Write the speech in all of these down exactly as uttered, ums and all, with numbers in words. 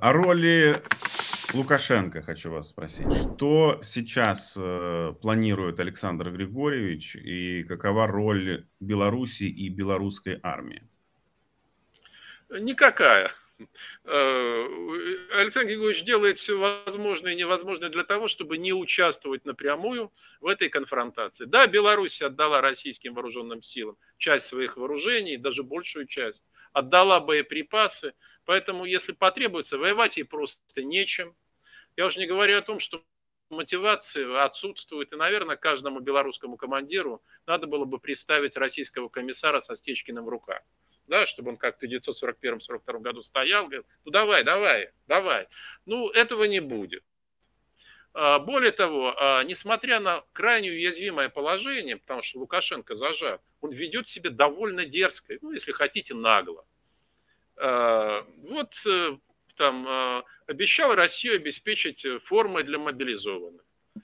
О роли Лукашенко хочу вас спросить. Что сейчас э, планирует Александр Григорьевич и какова роль Беларуси и белорусской армии? Никакая. Александр Григорьевич делает все возможное и невозможное для того, чтобы не участвовать напрямую в этой конфронтации. Да, Беларусь отдала российским вооруженным силам часть своих вооружений, даже большую часть, отдала боеприпасы, поэтому, если потребуется, воевать ей просто нечем. Я уже не говорю о том, что мотивация отсутствует, и, наверное, каждому белорусскому командиру надо было бы представить российского комиссара со Стечкиным в руках. Да, чтобы он как в тысяча девятьсот сорок первом — сорок втором году стоял, говорил, ну давай, давай, давай. Ну, этого не будет. Более того, несмотря на крайне уязвимое положение, потому что Лукашенко зажат, он ведет себя довольно дерзко, ну, если хотите, нагло. Вот там обещал Россию обеспечить формой для мобилизованных.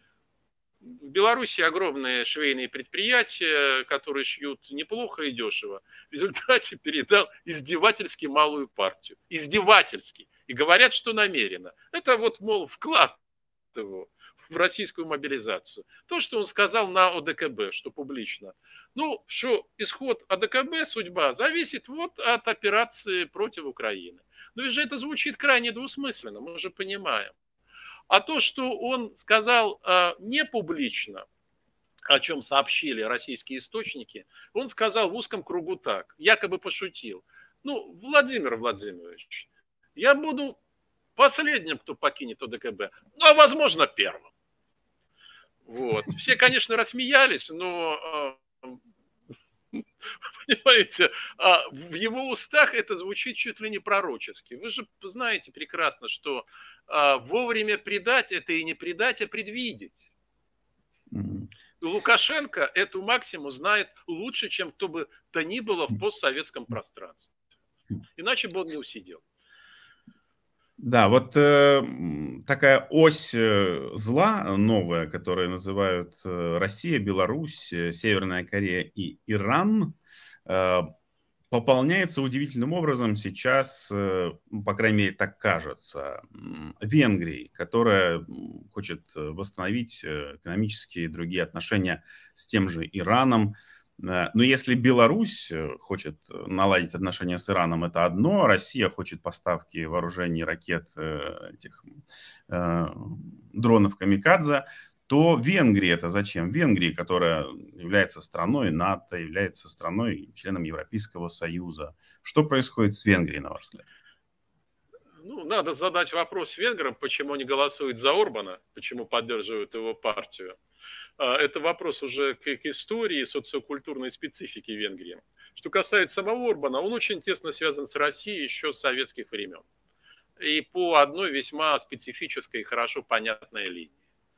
В Беларуси огромные швейные предприятия, которые шьют неплохо и дешево. В результате передал издевательски малую партию. Издевательски. И говорят, что намеренно. Это вот, мол, вклад его в российскую мобилизацию. То, что он сказал на О Дэ Ка Бэ, что публично. Ну, что исход О Дэ Ка Бэ, судьба, зависит вот от операции против Украины. Но ведь же это звучит крайне двусмысленно, мы же понимаем. А то, что он сказал э, не публично, о чем сообщили российские источники, он сказал в узком кругу так, якобы пошутил. Ну, Владимир Владимирович, я буду последним, кто покинет О Дэ Ка Бэ, ну, а возможно, первым. Вот. Все, конечно, рассмеялись, но... Э, Понимаете, в его устах это звучит чуть ли не пророчески. Вы же знаете прекрасно, что вовремя предать — это и не предать, а предвидеть. Mm-hmm. Лукашенко эту максиму знает лучше, чем кто бы то ни было в постсоветском пространстве. Иначе бы он не усидел. Да, вот э, такая ось э, зла новая, которую называют э, Россия, Беларусь, э, Северная Корея и Иран, э, пополняется удивительным образом сейчас, э, по крайней мере, так кажется, Венгрией, которая хочет восстановить экономические и другие отношения с тем же Ираном. Но если Беларусь хочет наладить отношения с Ираном, это одно. Россия хочет поставки вооружений, ракет, этих э, дронов «Камикадзе», то Венгрия это зачем? Венгрия, которая является страной НАТО, является страной, членом Европейского Союза. Что происходит с Венгрией, на ваш взгляд? Ну, надо задать вопрос венграм, почему они голосуют за Орбана, почему поддерживают его партию. Это вопрос уже к истории, социокультурной специфики Венгрии. Что касается самого Орбана, он очень тесно связан с Россией еще с советских времен. И по одной весьма специфической и хорошо понятной линии.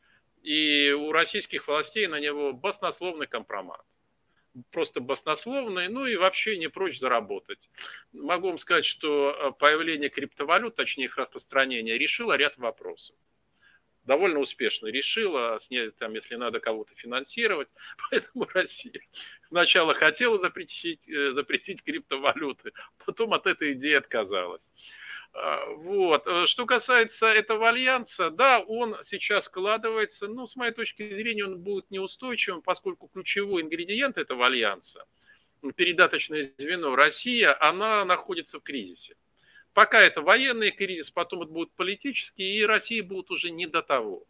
И у российских властей на него баснословный компромат. Просто баснословный, ну и вообще не прочь заработать. Могу вам сказать, что появление криптовалют, точнее их распространение, решило ряд вопросов. Довольно успешно решила, там, если надо кого-то финансировать. Поэтому Россия сначала хотела запретить, запретить криптовалюты, потом от этой идеи отказалась. Вот. Что касается этого альянса, да, он сейчас складывается, но с моей точки зрения он будет неустойчивым, поскольку ключевой ингредиент этого альянса, передаточное звено Россия, она находится в кризисе. Пока это военный кризис, потом это будет политический, и России будет уже не до того.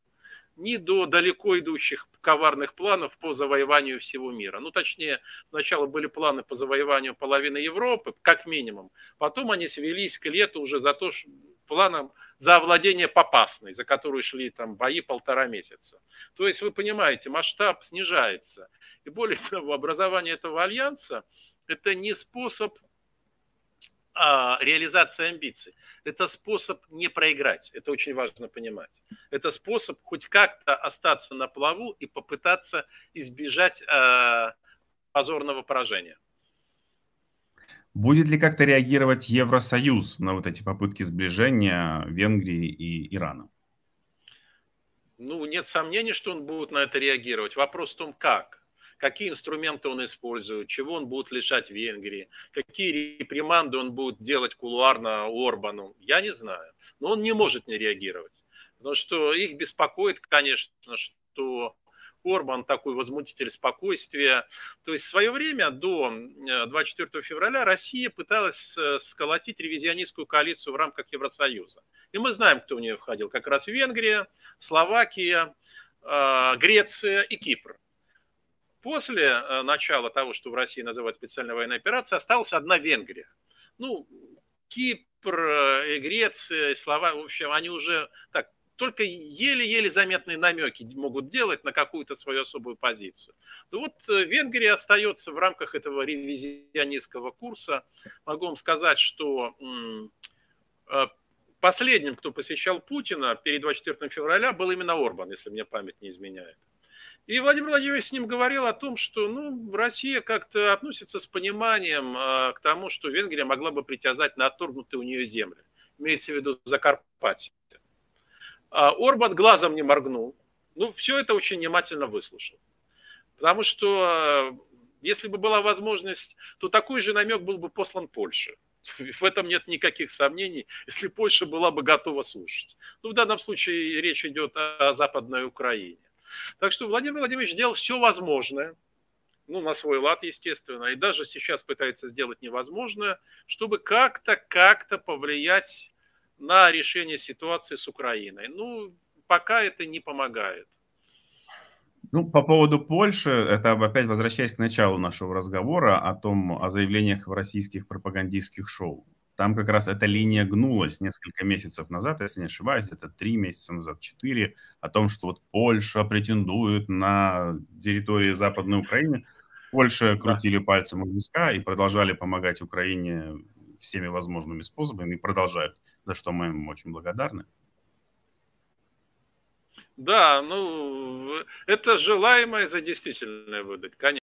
Ни до далеко идущих коварных планов по завоеванию всего мира. Ну, точнее, сначала были планы по завоеванию половины Европы, как минимум. Потом они свелись к лету уже за то, что планом за овладение Попасной, за которую шли там бои полтора месяца. То есть, вы понимаете, масштаб снижается. И более того, образование этого альянса – это не способ реализации амбиций. Это способ не проиграть. Это очень важно понимать. Это способ хоть как-то остаться на плаву и попытаться избежать э, позорного поражения. Будет ли как-то реагировать Евросоюз на вот эти попытки сближения Венгрии и Ирана? Ну, нет сомнений, что он будет на это реагировать. Вопрос в том, как. какие инструменты он использует, чего он будет лишать Венгрии, какие реприманды он будет делать кулуарно Орбану, я не знаю. Но он не может не реагировать. Потому что их беспокоит, конечно, что Орбан такой возмутитель спокойствия. То есть в свое время, до двадцать четвёртого февраля, Россия пыталась сколотить ревизионистскую коалицию в рамках Евросоюза. И мы знаем, кто в нее входил. Как раз Венгрия, Словакия, Греция и Кипр. После начала того, что в России называют специальной военной операцией, осталась одна Венгрия. Ну, Кипр и Греция, и Словакия, в общем, они уже так, только еле-еле заметные намеки могут делать на какую-то свою особую позицию. Ну вот Венгрия остается в рамках этого ревизионистского курса. Могу вам сказать, что последним, кто посещал Путина перед двадцать четвёртого февраля, был именно Орбан, если мне память не изменяет. И Владимир Владимирович с ним говорил о том, что ну, Россия как-то относится с пониманием э, к тому, что Венгрия могла бы притязать на отторгнутые у нее земли. Имеется в виду Закарпатье. А Орбан глазом не моргнул. Ну, все это очень внимательно выслушал. Потому что э, если бы была возможность, то такой же намек был бы послан Польше. В этом нет никаких сомнений, если Польша была бы готова слушать. Ну, в данном случае речь идет о Западной Украине. Так что Владимир Владимирович сделал все возможное, ну, на свой лад, естественно, и даже сейчас пытается сделать невозможное, чтобы как-то, как-то повлиять на решение ситуации с Украиной. Ну, пока это не помогает. Ну, по поводу Польши, это опять возвращаясь к началу нашего разговора о том, о заявлениях в российских пропагандистских шоу. Там как раз эта линия гнулась несколько месяцев назад, если не ошибаюсь, это три месяца назад, четыре, о том, что вот Польша претендует на территории Западной Украины. В Польше крутили пальцем у виска и продолжали помогать Украине всеми возможными способами, и продолжают, за что мы им очень благодарны. Да, ну, это желаемое за действительное выдать, конечно.